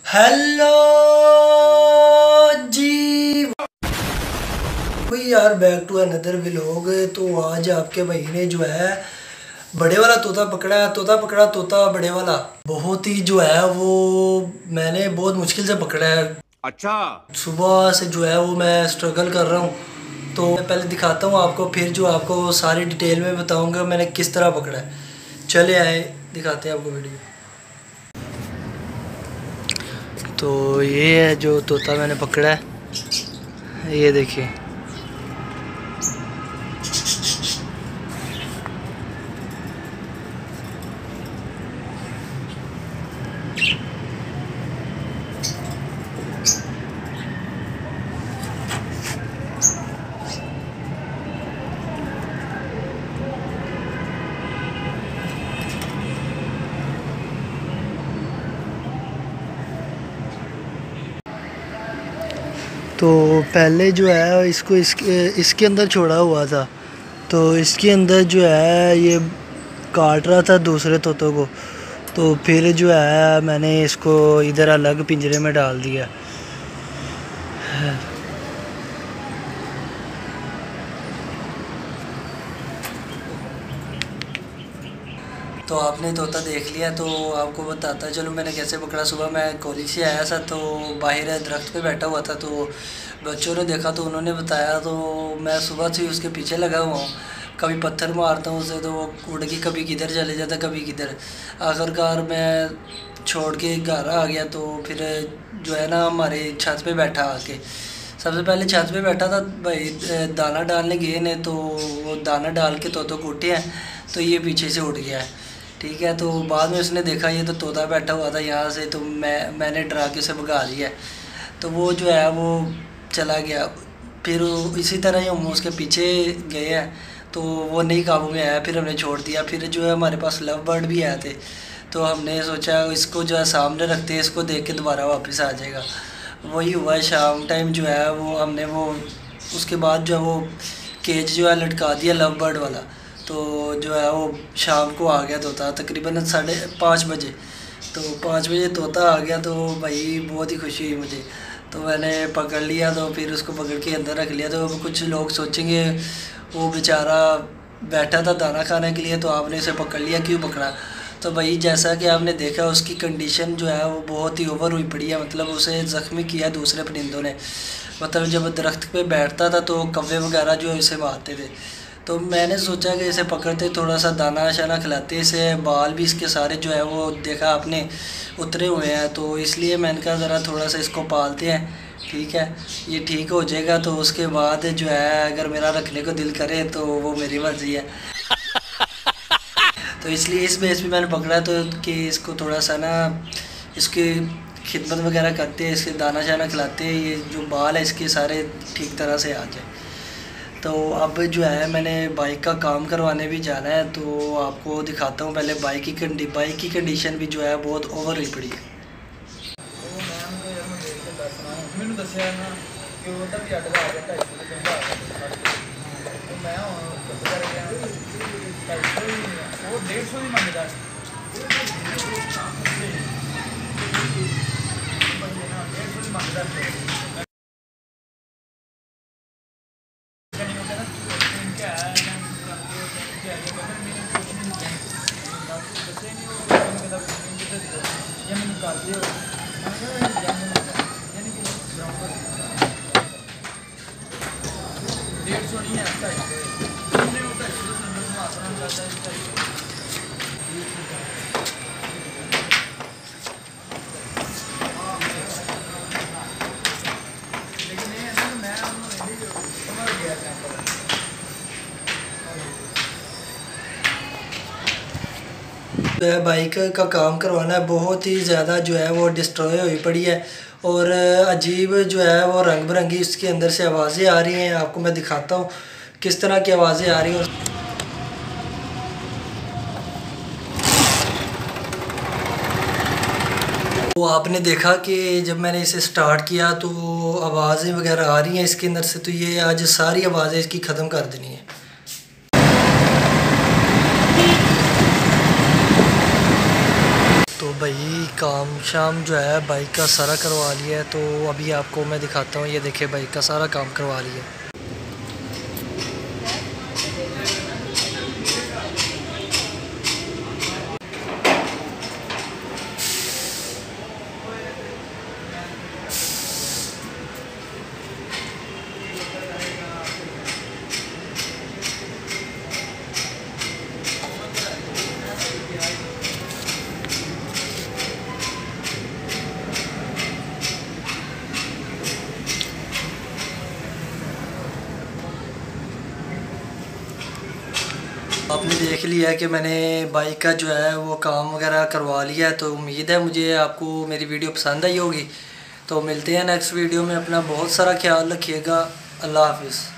Hello जी भाई यार, back to another vlog. तो आज आपके भाई ने जो है बड़े वाला तोता पकड़ा है। तोता बड़े वाला बहुत ही जो है वो मैंने बहुत मुश्किल से पकड़ा है। अच्छा। सुबह से जो है वो मैं स्ट्रगल कर रहा हूँ। तो मैं पहले दिखाता हूँ आपको, फिर जो आपको सारी डिटेल में बताऊँगा मैंने किस तरह पकड़ा है। चले आए दिखाते हैं आपको वीडियो। तो ये है जो तोता मैंने पकड़ा है, ये देखिए। तो पहले जो है इसको इसके अंदर छोड़ा हुआ था, तो इसके अंदर जो है ये काट रहा था दूसरे तोतों को। तो फिर जो है मैंने इसको इधर अलग पिंजरे में डाल दिया। तो आपने तोता देख लिया, तो आपको बताता चलो मैंने कैसे पकड़ा। सुबह मैं कॉलेज से आया था, तो बाहर दरख्त पे बैठा हुआ था, तो बच्चों ने देखा तो उन्होंने बताया। तो मैं सुबह से ही उसके पीछे लगा हुआ हूँ, कभी पत्थर मारता हूँ उसे तो वो उड़ के कभी किधर चले जाता, कभी किधर। आखिरकार मैं छोड़ के घर आ गया। तो फिर जो है ना हमारे छत पे बैठा आके, सबसे पहले छत पे बैठा था भाई, दाना डालने गए ने, तो वो दाना डाल के तोतों को उठे हैं, तो ये पीछे से उड़ गया है। ठीक है, तो बाद में उसने देखा ये तो तोता बैठा हुआ था यहाँ से, तो मैंने डरा के उसे भगा दिया। तो वो जो है वो चला गया। फिर इसी तरह ही हम उसके पीछे गए हैं, तो वो नहीं काबू में आया, फिर हमने छोड़ दिया। फिर जो है हमारे पास लव बर्ड भी आए थे, तो हमने सोचा इसको जो है सामने रखते हैं, इसको देख के दोबारा वापस आ जाएगा। वही हुआ, शाम टाइम जो है वो हमने वो उसके बाद जो है वो केज जो है लटका दिया लव बर्ड वाला। तो जो है वो शाम को आ गया तोता, तकरीबन 5:30 बजे। तो 5 बजे तोता आ गया, तो भाई बहुत ही खुशी हुई मुझे। तो मैंने पकड़ लिया, तो फिर उसको पकड़ के अंदर रख लिया। तो कुछ लोग सोचेंगे वो बेचारा बैठा था दाना खाने के लिए, तो आपने उसे पकड़ लिया, क्यों पकड़ा। तो भाई जैसा कि आपने देखा उसकी कंडीशन जो है वो बहुत ही ओवर हुई पड़ी है, मतलब उसे ज़ख्मी किया दूसरे परिंदों ने। मतलब जब दरख्त पे बैठता था तो कौवे वगैरह जो है इसे मारते थे। तो मैंने सोचा कि इसे पकड़ते, थोड़ा सा दाना शाना खिलाते, इसे बाल भी इसके सारे जो है वो देखा आपने उतरे हुए हैं, तो इसलिए मैंने कहा ज़रा थोड़ा सा इसको पालते हैं। ठीक है, ये ठीक हो जाएगा, तो उसके बाद जो है अगर मेरा रखने को दिल करे तो वो मेरी मर्ज़ी है। तो इसलिए इस बेस पे मैंने पकड़ा, तो कि इसको थोड़ा सा ना इसकी खिदमत वगैरह करते हैं, इसके दाना शाना खिलाते हैं, ये जो बाल है इसके सारे ठीक तरह से आ जाए। तो अब जो है मैंने बाइक का काम करवाने भी जाना है, तो आपको दिखाता हूँ। पहले बाइक की कंडीशन भी जो है बहुत ओवर हुई पड़ी है। जो है बाइक का काम करवाना है, बहुत ही ज़्यादा जो है वो डिस्ट्रॉय हुई पड़ी है, और अजीब जो है वो रंग बिरंगी इसके अंदर से आवाज़ें आ रही हैं। आपको मैं दिखाता हूँ किस तरह की आवाज़ें आ रही हैं। तो आपने देखा कि जब मैंने इसे स्टार्ट किया तो आवाज़ें वगैरह आ रही हैं इसके अंदर से, तो ये आज सारी आवाज़ें इसकी ख़त्म कर देनी है। तो भाई काम शाम जो है बाइक का सारा करवा लिया है, तो अभी आपको मैं दिखाता हूँ। ये देखिए बाइक का सारा काम करवा लिया। आपने देख लिया कि मैंने बाइक का जो है वो काम वगैरह करवा लिया है। तो उम्मीद है मुझे आपको मेरी वीडियो पसंद आई होगी। तो मिलते हैं नेक्स्ट वीडियो में। अपना बहुत सारा ख्याल रखिएगा। अल्लाह हाफिज़।